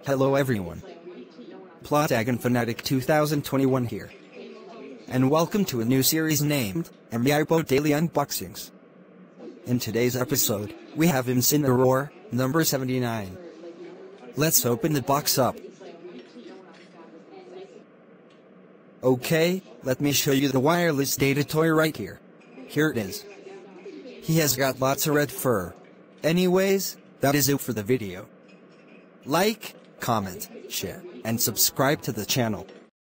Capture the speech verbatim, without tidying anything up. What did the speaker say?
Hello everyone. Plotagon Fanatic two thousand twenty-one here. And welcome to a new series named Amiibo Daily Unboxings. In today's episode, we have Incineroar, number seventy-nine. Let's open the box up. Okay, let me show you the wireless data toy right here. Here it is. He has got lots of red fur. Anyways, that is it for the video. Like, comment, share, and subscribe to the channel.